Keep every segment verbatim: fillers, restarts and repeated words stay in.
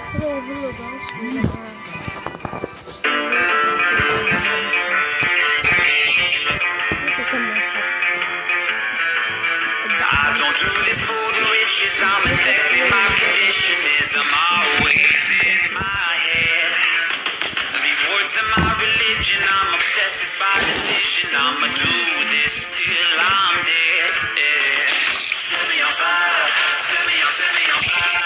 Hello, hello guys. We are I don't do this for the riches. I'm infected. My condition is I'm always in my head. These words are my religion. I'm obsessed. It's by decision. I'ma do this till I'm dead. Yeah. Set me on fire. Set me on, set me on fire.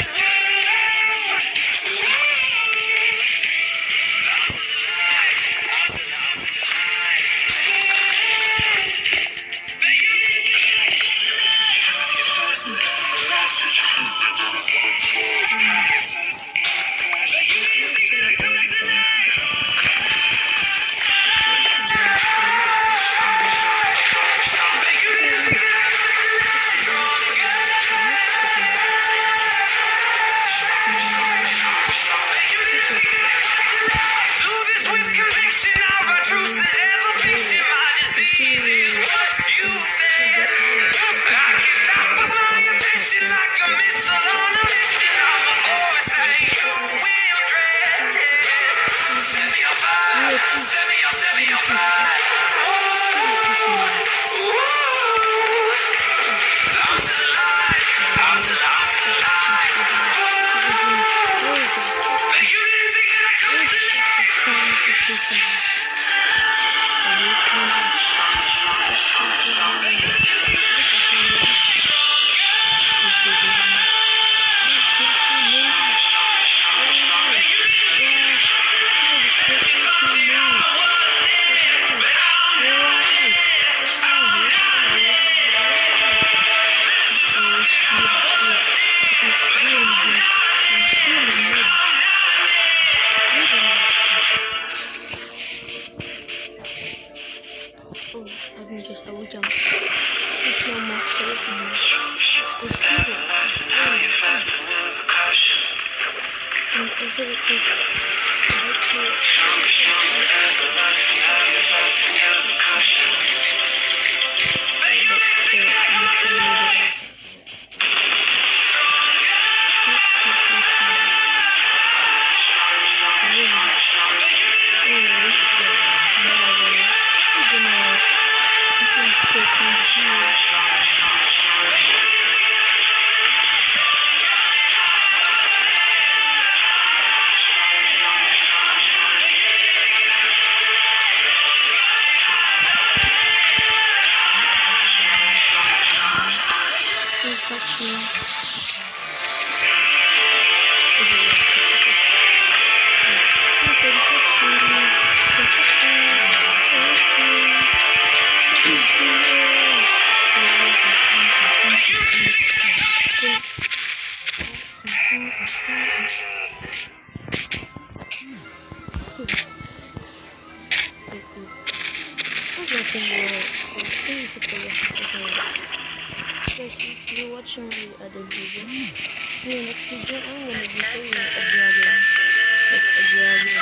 Watching the other video. In the next video, I'm gonna be showing you a dragon. Like a dragon.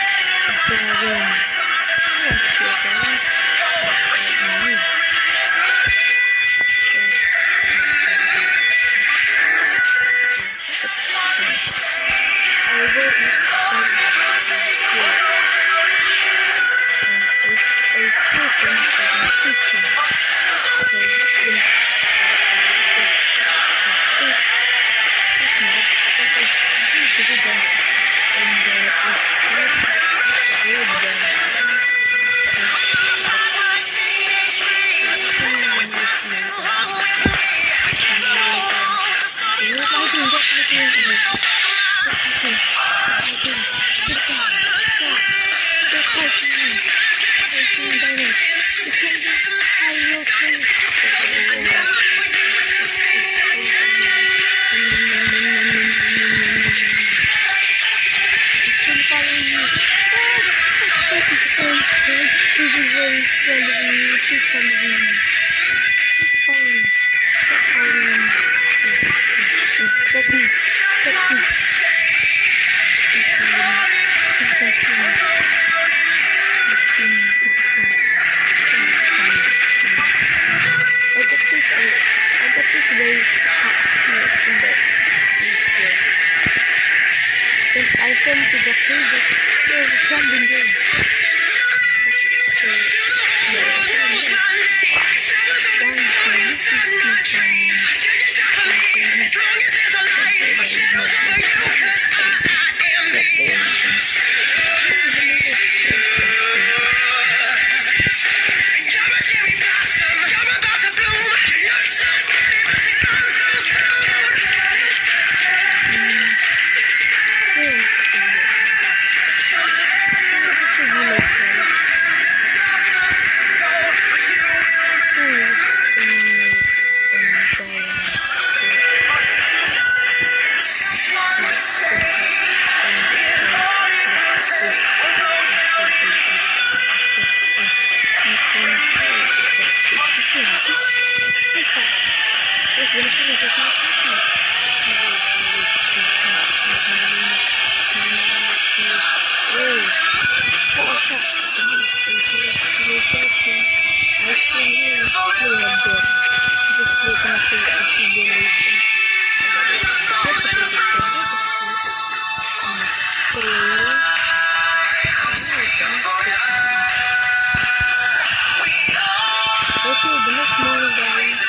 A dragon. I want to see a dragon. I will go eat very hot in the in the really have that. Just wait until I see the later. That's a pretty good one. So, okay, the next morning, guys.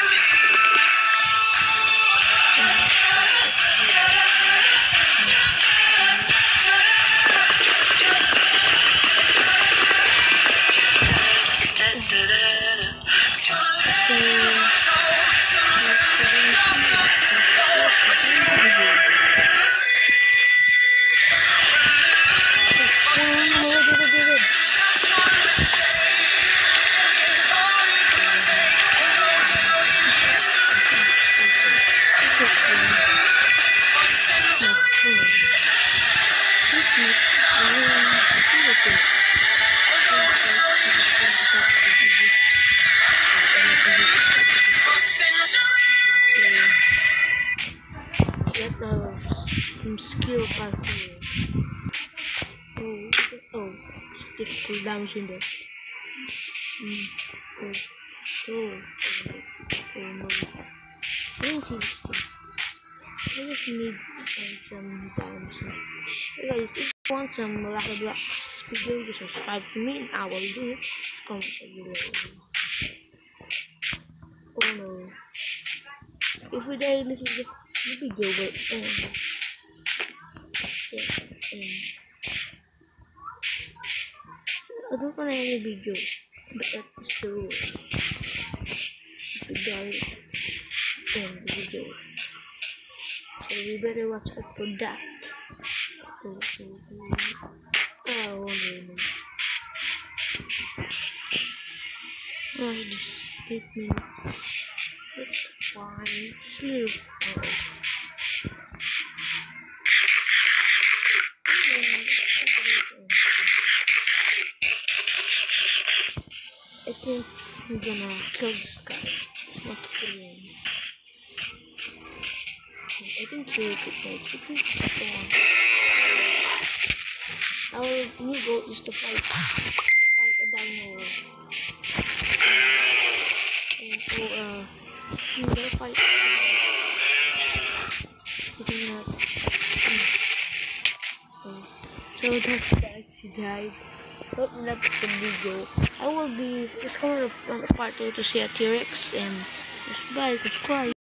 Some skill parkour. Oh, oh, stick cooldown in there. Mm. Oh, oh, oh, oh no. Interesting. I just need uh, some diamonds. Hey guys, if you want some Lava Blocks video, just subscribe to me and I will do it. Just comment below. Oh no. If we die, this is the video, but um, yeah, um, I don't want to end the video, but that's the rule. If we die, end the video. So we better watch out for that. Oh, oh, oh. Oh, no, no. Oh, just eight minutes. It's fine. It's really fine. I think I'm gonna kill this guy. Not kill him. I think kill it guys. I think it's fun. Our new goal is to fight to fight a dino. And so uh I'm gonna fight sitting up. So that's guys, you died. Hope you liked the video. I will be just coming on the part two to see a T-Rex and just bye, subscribe.